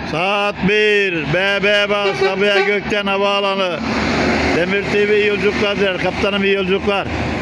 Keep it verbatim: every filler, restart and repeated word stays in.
Saat bir. B B Bas Sabiha Gökçen Havaalanı. Demir T V iyi yolculuklar diler. Kaptanım iyi yolculuklar.